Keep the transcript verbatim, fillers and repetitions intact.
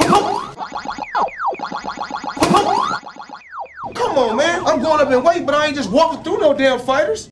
Come on, man. I'm going up in weight, but I ain't just walking through no damn fighters.